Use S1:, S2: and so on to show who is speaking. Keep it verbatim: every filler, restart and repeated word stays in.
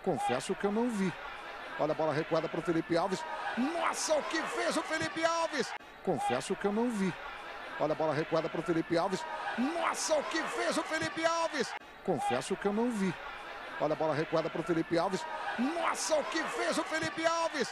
S1: Confesso que eu não vi. Olha a bola recuada para o Felipe Alves. Nossa, o que fez o Felipe Alves? Confesso que eu não vi. Olha a bola recuada para o Felipe Alves. Nossa, o que fez o Felipe Alves? Confesso que eu não vi. Olha a bola recuada para o Felipe Alves. Nossa, o que fez o Felipe Alves?